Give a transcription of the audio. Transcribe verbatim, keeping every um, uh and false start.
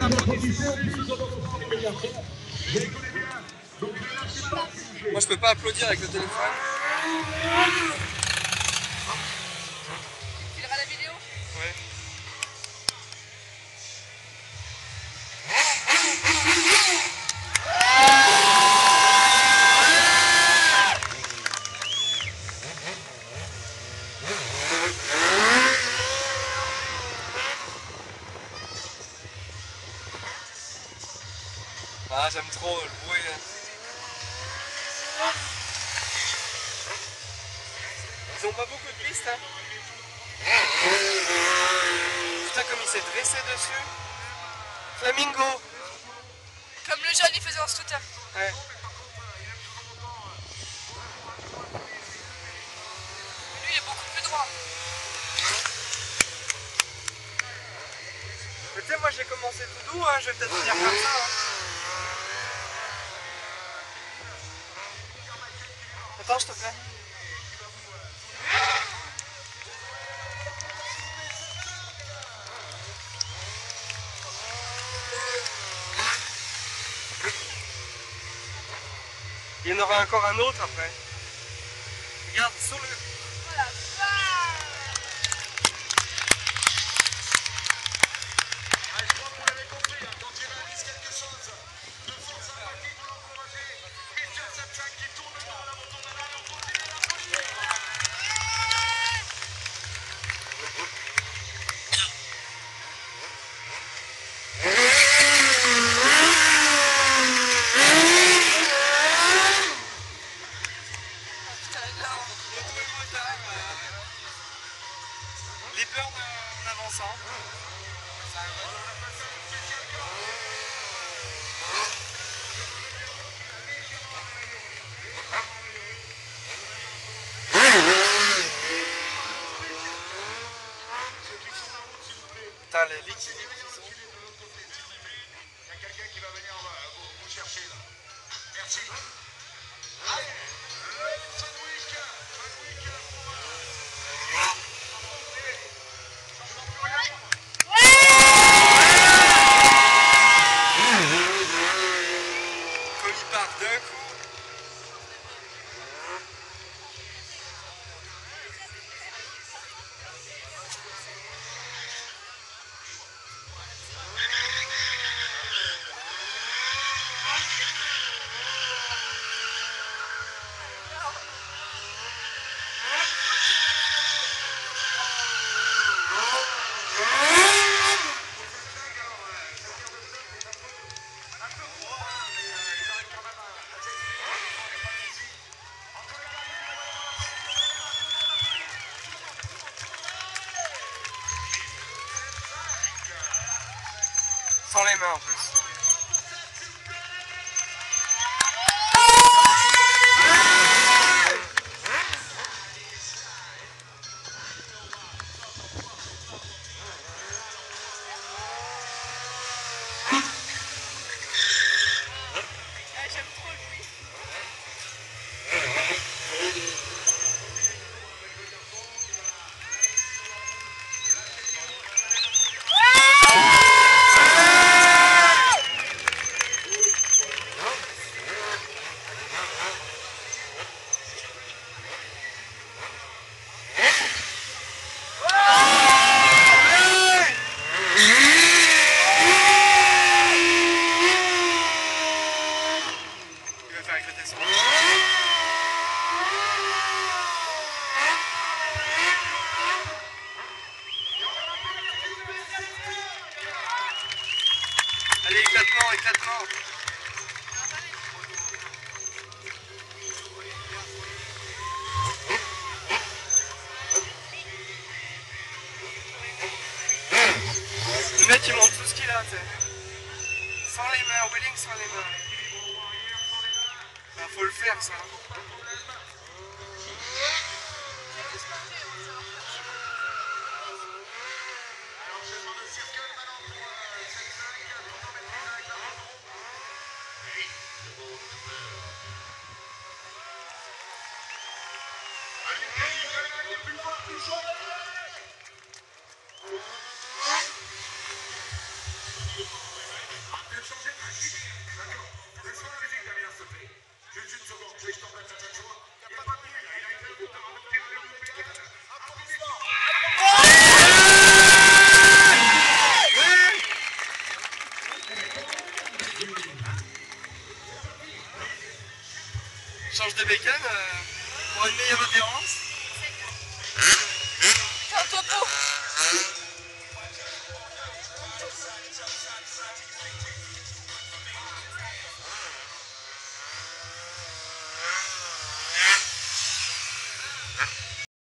Moi je peux pas applaudir avec le téléphone. Tu filmeras la vidéo? Ouais. Ah, j'aime trop le bruit. Ils ont pas beaucoup de pistes, hein. Putain, comme il s'est dressé dessus. Flamingo. Comme le jeune il faisait en scooter. Ouais. Lui il est beaucoup plus droit. Mais tu sais, moi j'ai commencé tout doux, hein. Je vais peut-être finir comme ça. Hein. Attends, s'il te plaît. Il y en aura encore un autre après. Regarde, sur le... Voilà. Les peurs en avançant. Putain, les liquides. Il y a quelqu'un qui va venir vous, vous chercher là. Merci. Allez, le sandwich, sandwich pour... Je n'en peux rien. Comme il part d'un coup. Sans les mains en plus. Ah, j'aime trop le bruit. Il va faire éclater son... Allez, éclatement, éclatement. Le mec il montre tout ce qu'il a, tu sais. Sans les mains, wheeling sans les mains. Ben, faut le faire ça. Change de bacon euh, pour une meilleure adhérence. C'est un topo.